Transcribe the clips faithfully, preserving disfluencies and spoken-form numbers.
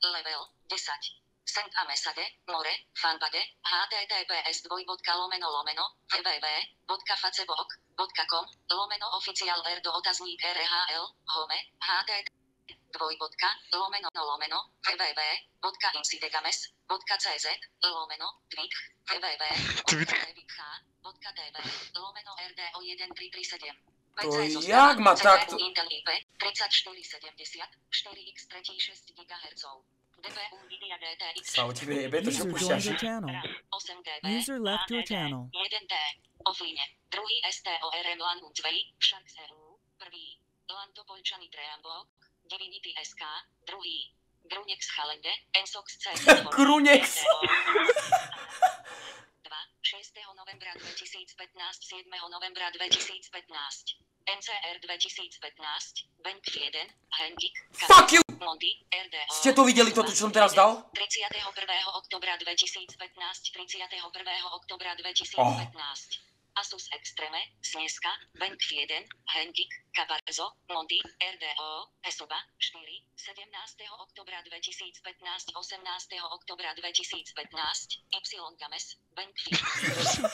level desať. Send a message, more, fanpage, https dvojbodka lomeno lomeno, www bodka facebook bodka com, lomeno oficial r do otazník rhl, home, http dvojbodka, lomeno lomeno, www bodka insidegames bodka cz, lomeno, tweet, www bodka tv, lomeno rdo jeden tri tri sedem. To jak ma takto? Intel í pé tridsaťštyri sedemdesiat, štyri iks tri šesť gigahertzov. dé pé ú Nvidia gé té iks Sa o tebe jebe to, čo púšťaš. osem gé bé, User left your channel. jeden D, offline, druhý STORM LAN dve, Sharks é ú, prvý, LAN Topolčany Treambok, Divinity es ká, druhý, Grunex Chalende, Ensox C Z Grunex! dva, šiesteho novembra dvetisícpätnásť, siedmeho novembra dvetisícpätnásť, en cé er dvetisícpätnásť, Bank jeden, Hendrik, Fuck you! Monty, er dé ó. Ste to videli, toto, čo som teraz dal? tridsiateho prvého októbra dvetisícpätnásť, tridsiateho prvého októbra dvetisícpätnásť. Asus Extreme, Sneska, Bank jeden, Hendrik, Caparzo, Monty, er dé ó, Esoba, štyri, sedemnásteho októbra dvetisícpätnásť, osemnásteho októbra dvetisícpätnásť, Y Games, Bank jeden.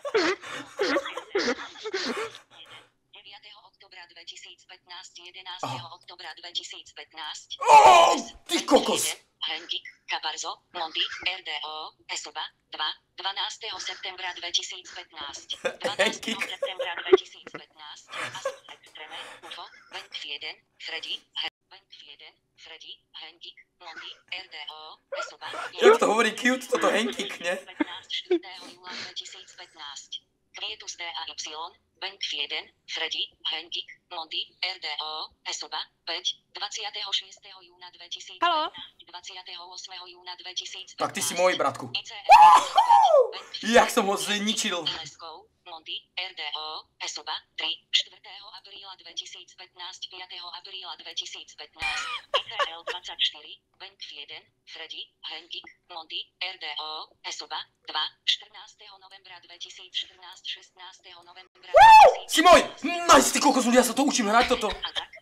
deviateho októbra dvetisícpätnásť, jedenásteho októbra dvetisícpätnásť. Oh, ty kokos! Hendrik, Caparzo, Monty, er dé ó, Esoba, dva, dvanásteho septembra dvetisícpätnásť. dvanásteho septembra dvetisícpätnásť. Asus Extreme, Ufo, Bank jeden, Freddy, Bank jeden, Freddy, Hendrik, Monty, er dé ó, Esoba. Jak to hovorí cute, toto Henkik, ne? štvrtého júla dvetisícpätnásť. Quietus D A Y, Bank jeden, Freddy, Hendrik, Monty, er dé ó, Esoba, päť, dvadsiateho šiesteho júna dvetisícpätnásť, dvadsiateho ôsmeho júna dvetisícpätnásť. Tak ty si môj, bratku. í cé er Jak som ho zničil. Monty, er dé ó, Esoba, tri, štvrtého apríla dvetisícpätnásť, piateho apríla dvetisícpätnásť, í cé el dvadsaťštyri, Bank jeden, Freddy, Hendrik, Monty, er dé ó, Esoba, dva, štrnásteho novembra dvetisícštrnásť, šestnásteho novembra dvetisícštrnásť. Si môj! Nice, ty kokos, ja sa to učím hrať toto.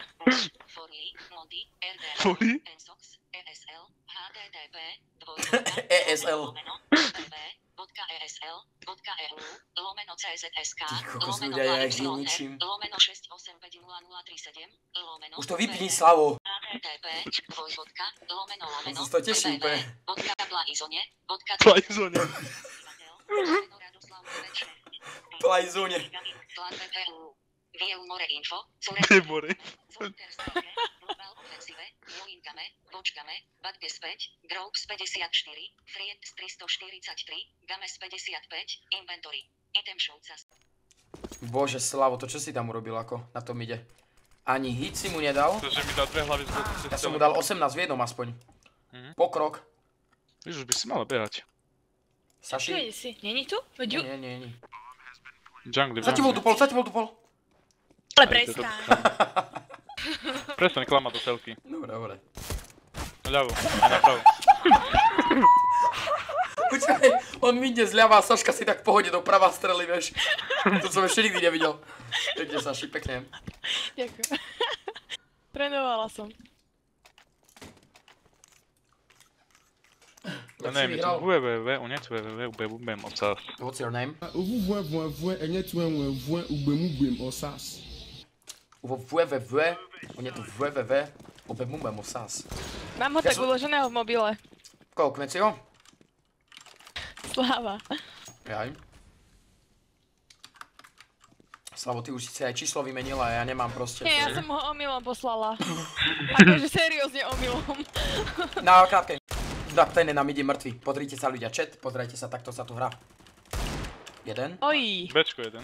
Foley, Monty, er dé ó, Foley? Ensox, é es el, há té té pé, é es el. bodka esl, bodka eu, lomeno czsk, Ty kokos, lomeno ľudia, ja ich yl, ničím. lomeno šesť osem päť nula nula tri sedem, lomeno Už to vypni, Slavo. http, dvojbodka, lomeno lomeno, To teší úplne. bodka plajzone, bodka Plajzone. lomeno Radoslav Nevečer, Plajzone. Slan vé pé ú, Viel more info, Demore. Zolterstáke, Global Offensive, Joinkame, Vočkame, Badges päť, Groups päťdesiatštyri, Friends tristoštyridsaťtri, Games päťdesiatpäť, Inventory, Item Showcas. Bože, Slavo, to čo si tam urobil, ako na tom ide? Ani hit si mu nedal? To, že mi dal dve hlavy z boku. Ja som mu dal osemnásť v jednom aspoň. Pokrok. Víš, už by si mal behať. Saši? Kde si? Není tu? Veď ju? Nie, nie, nie. Jungle, Za tebou dupol, za tebou dupol. Ale prestaň. Prestaň klamať do telky. Dobre, dobre. Ľavo, napravo. Počkaj, on mi ide zľava a Saška si tak v pohode doprava strelí, vieš. To som ešte nikdy nevidel. Ide, Saši, pekne. Ďakujem. Trénovala som. No ne, mi to www, on je www, ubem ocas. What's your name? www, enye www, ubem osas. www, on je tu www, ubem osas. Mám ho tak uloženého v mobile. Koľko, kmeci ho? Sláva. Jaj. Slavo, ty už si aj číslo vymenila a ja nemám proste. Nie, ja som ho omylom poslala. Akože seriózne omylom. Na krátke. Tak ten je nám ide mŕtvy. Pozrite sa ľudia chat, pozrite sa, takto sa tu hrá. Jeden. Oj. Bčko jeden.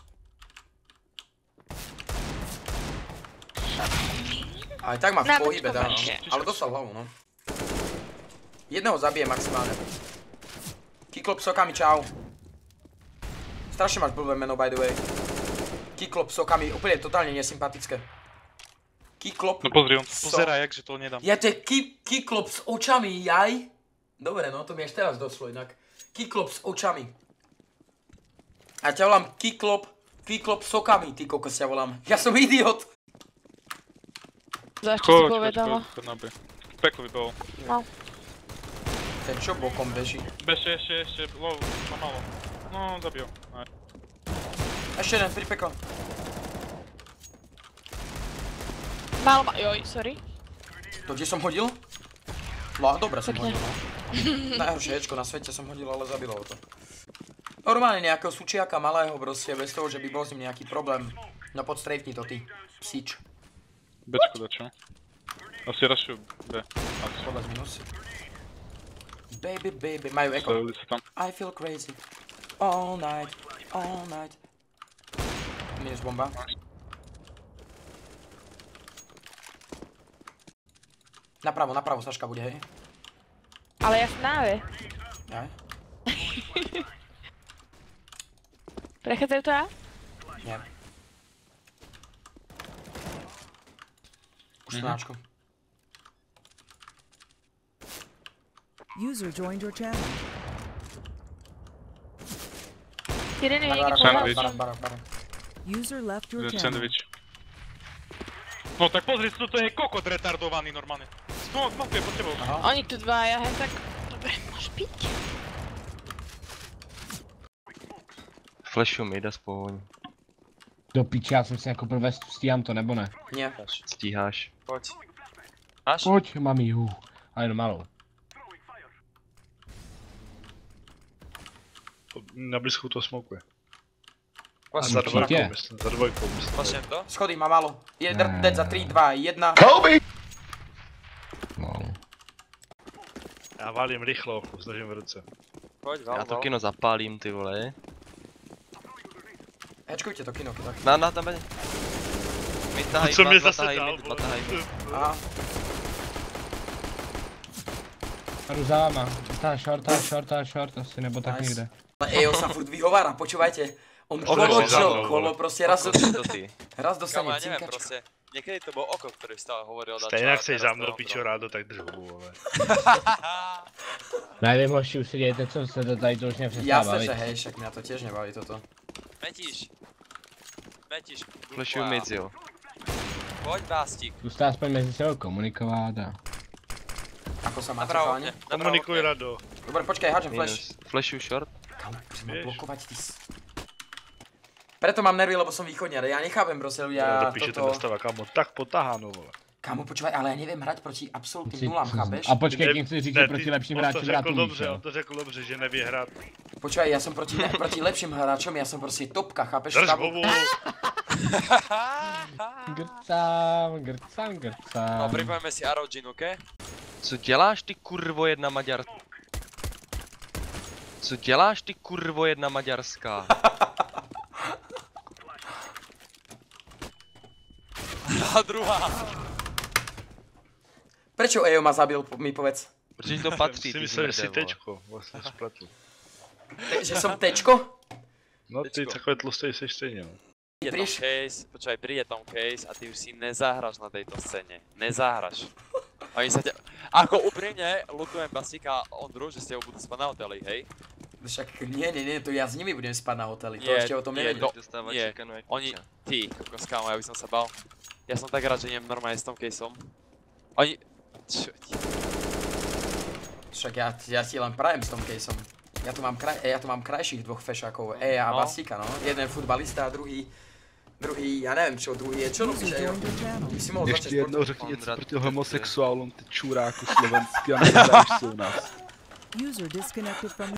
Aj tak má v pohybe, dá, no. Ale dostal hlavu, no. Jedného zabije maximálne. Kiklop sokami, čau. Strašne máš blbé meno, by the way. Kiklop sokami, úplne totálne nesympatické. Kiklop. No pozri, on pozerá, jakže to nedám. Ja to je Kiklop s očami, jaj. Dobre, no to mi až teraz došlo inak. Kiklop s očami. A ťa volám Kiklop, Kiklop sokami, ty kokos ťa volám. Ja som idiot. Zašto si povedala? Peko vybavil. No. Ten čo bokom beží. Bež, ešte, ešte, low, má malo. No, zabil. Aj. Ešte jeden, pri peko. Málo ma... Joj, sorry. To kde som hodil? No, dobre som Pekne. hodil, no. Najhoršie hečko na svete som hodil, ale zabilo ho to. Normálne nejakého sučiaka malého proste, bez toho, že by bol s ním nejaký problém. No podstrejpni to ty, psíč. Bečko dačo. Asi rašujú B. Povedz minusy. Baby, baby, majú eko. Stojili sa tam. I feel crazy. All night, all night. Minus bomba. Napravo, napravo Saška bude, hej? Ale ja som na A. Aj? Prechádzajú to A? Nie. Už to náčko. User joined your channel. Jeden je Barak, niekde barak, Sandwich. barak, barak, barak. User left your Ide channel. sandwich. No tak pozri, to je kokot retardovaný normálne. Smok, smok je pod tebou. Aha. Oni tu dvaja, hej, tak... Dobre, môžeš piť. Flashu mi, jde aspoň. Do piči, já jsem si nakoupil vestu, stíhám to nebo ne? Nie. Stíháš. Pojď. Až? Pojď, mám jí, hů. Ale jenom malou. Na blízku to smokuje. Vlastně Za to. dvojkou, dvojkou myslím, za dvojkou myslím. Vlastně to? Schody má málo. Je dead za tri, dva, jedna. No. Já valím rychlo, zdržím v ruce. Pojď, val, Já to val. kino zapálím, ty vole. Hečkujte to kino, tak. Na, na, tam bedě. Mi tahají Co dva, mě dva zase tahají dal, mid, dva tahají mid. Aha. Jdu za váma. Tá short, tá short, tá short, asi nebo tak Nice. někde. Ale Ejo sa furt vyhovára, počúvajte. On Odešli kolo, za čo, mnou, kolo vole. proste raz, Oko si to ty. raz Kámo, dostane já nevím, cinkačku. prostě. Někdy to bylo oko, který stále hovoril dačo. Stejně a jak chceš teraz za mnou to pičo bylo. rádo, tak drž hubu, vole. Nevím, hoši, už si dějte, co se to tady to už mě přestává Jasné, bavit. že hej, však mňa to tiež nebaví toto. Metíš. Metíš. Flashuju mid, jo. Pojď, Bástík. Zkuste aspoň mezi sebou komunikovat a... Ako sa máte Napravo chalani? okně. Napravo Komunikuj okně. rado. Dobre, počkaj, hádžem flash. Minus. Flashuju short. Kam, musím Vieš. blokovať ty s... Preto mám nervy, lebo som východňar. Ja nechápem proste Ja ľudia do piče ten toto... dostáva, kámo, tak potaháno, vole. Kámo, počúvaj, ale ja neviem hrať proti absolútnym Si- nulám, chápeš? A počkej, Ne- tím chci říct, ne, že proti ty- lepším on to hráčům řekl hrát umíš, dobře, jo. on to řekl dobře, že nevie hrát. Počúvaj, ja som proti, ne, proti lepším hráčom, ja som proste topka, chápeš? Drž Kámo, hubu. Grcám, grcám, grcám. No, připojeme si Arojin, ok? Co děláš ty kurvo jedna maďar... Co děláš ty kurvo jedna maďarská? A druhá. Prečo Ejo ma zabil, po- mi povedz? Protože ti to patří, si ty myslel, že si zmrde, vole. tečko, vlastně spletl. Že som tečko? No ty Tečko. takové tlustej seš stejně, no. Príde tam Priš- case, počkaj, príde tam case a ty už si nezahraš na tejto scéne. Nezahraš. Oni sa ťa... Ako úprimne, lutujem Basíka a Ondru, že ste ho budú spať na hoteli, hej? Však nie, nie, nie, to ja s nimi budem spať na hoteli, to Nie, ešte o tom nie, nevedím. to- Dostávat nie, šikanu jak Oni, piča. ty, kokos, kámo, ja by som sa bal. Ja som tak rád, že idem normálne s tom caseom. Oni... Čo ti... Však ja, ja ti len prajem s tom caseom. Ja tu mám, kraj, ja tu mám krajších dvoch fešákov, Eja a No. Basíka, no. Jeden futbalista a druhý, druhý, ja neviem čo, druhý je, čo robíš, User Ejo? joined your channel. Ty si mohol Ještě začať jednou športovať. řekni něco Ondra, proti ty- homosexuálům, ty čuráku slovenský a nehraješ si u nás. User disconnected from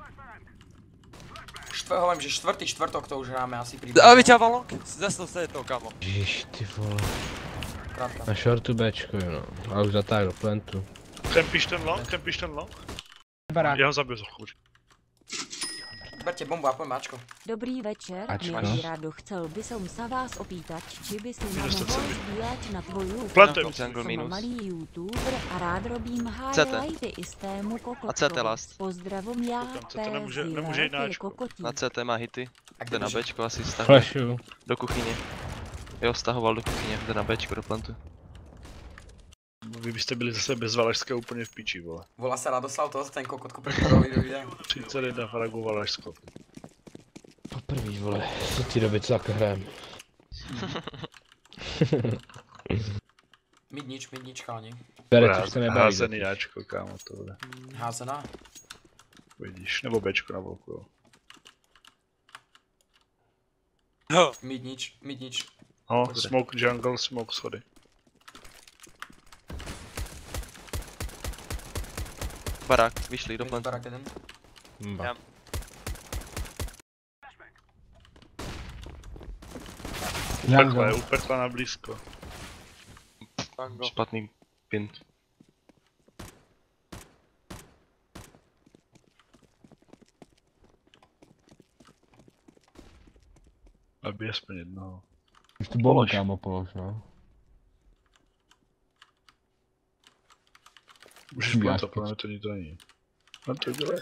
Štvrť, hovorím, že štvrtý štvrtok to už hráme asi pri... A vyťa Valonk? Zase to je to, kámo. Ježiš, ty vole. Krátka. Na shortu Bčko, no. A už zatáhl do plantu. Kempíš ten long, kempíš ten long? Barák. Já ho zabiju za chvíli. Berte bombu a poďme Ačko. Dobrý večer, Ačko. milý Rado, chcel by som sa vás opýtať, či by si ma Minus mohol sedm. sdílet na tvoju Plantujem. Som Jungle minus. malý youtuber a rád robím C T. highlighty i z tému kokotkou. A C T last. Pozdravom já, Koukám, C T nemůže- P Z, nemůže jít na velký Ačko. kokotí. Na C T má hity, A jde na môže? Bčko asi stahuje. Flashu. Do kuchyně. Jo, stahoval do kuchyně, jde na Bčko do plantu. Vy byste byli zase bez Valašska úplně v piči, vole. Volá sa Radoslav, to ten kokotku preparový do videa. třicet jedna fragů Valašsko. Poprvý, vole. Co ty doby, co takhle hrajem. Mid nič, mid nič, chalani. Bere, což se nebaví. Házený Ačko, kámo, to bude. Házená? Vidíš, nebo Bčko na volku, jo. Jo. Mid nič, mid nič. No, smoke jungle, smoke schody. Barák, vyšli do Mid plantu. barák jeden. Já. Uprtla je, uprtla na blízko. Tango. Špatný pint. Aby aspoň jednoho. Už tu bombu, kámo, polož, no. Můžeš být to, podle mě to nikdo není. No to dělej.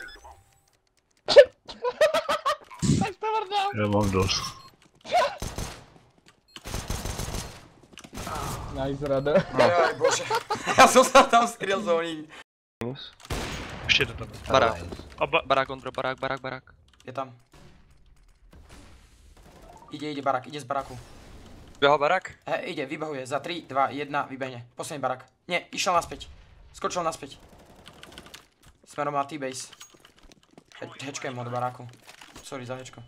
Já mám dost. Nice, Rado. Jaj, bože. Já jsem se tam skryl zóní. Ještě to tam. Barák. A ba Barák, Ondro, barák, barák, barák. Je tam. Ide, ide barák, ide z baráku. Běhal barák? He, ide, vybehuje. Za tri, dva, jedna, vybehne. Posledný barák. Nie, išel naspäť. Skočil naspäť. Smerom na T-base. He, hečkujem ho do baráku. Sorry za hečko.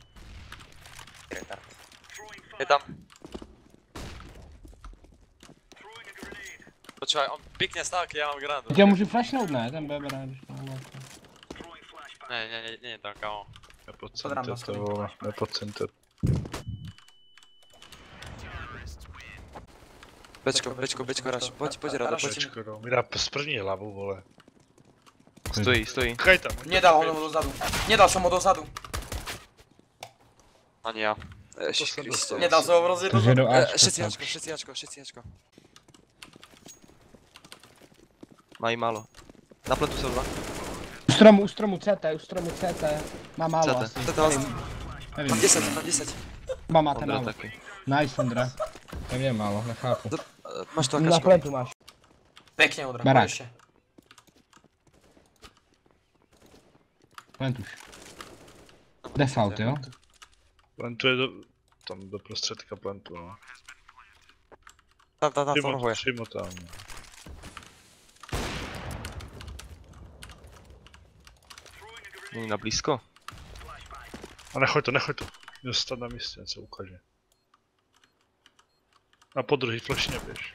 Je tam. Počúvaj, on pikne stál, keď ja mám grandu. Já můžu flashnout, ne? Ten B bere, když mám velké. Ne, ne, ne, ne, tam kámo. Nepodceňte to, vole, nepodceňte. Bečko, bečko, bečko, Raš, pojď, pojď, Rado, pojď. Bčko, no, mi dá z první hlavu, vole. Stojí, stojí. Chaj tam. Nedal ho dozadu. Nedal som ho dozadu. Ani ja. Ježiškriste. Nedal som ho prostě Takže do dozadu. Ačka. Všetci Ačko, všetci Ačko, všetci Ačko. Mají málo. Na pletu jsou dva. U stromu, u stromu C T, u stromu C T. Má málo C T. asi. To vás. Nevím. Mám deset, mám deset. Má, máte Ondra málo. taky. Nice, Ondra. Tak je málo, nechápu. Máš to Na akačko. pletu máš. Pekne, Ondra, Barák. poď ešte. Plant už. Default, jo? Plantuje do... tam do prostředka plantu, no. Tam, tam, tam, Přímo, formuje. přímo tam. Není na blízko. A nechoď to, nechoď to. Dostat na místě, co ukáže. A po druhý flashně běž.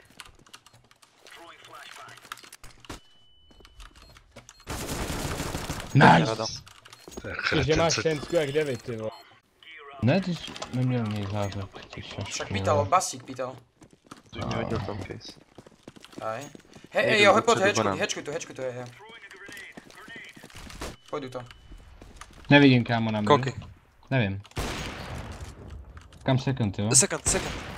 Nice! To je Že máš kreten, šensku jak David, ty vole. Ne, ty jsi neměl něj zářek, ty šašky. Však pýtal, Basík pýtal. Ty už neviděl tam case. Aj. Hej, hej, Nejdu jo, hej, pojď, dopředu hečkuj, banán. hečkuj to, hečkuj to, je, je. Pojdu to. Nevidím, kámo, na mě. Koky. Nevím. Kam second, jo? Second, second.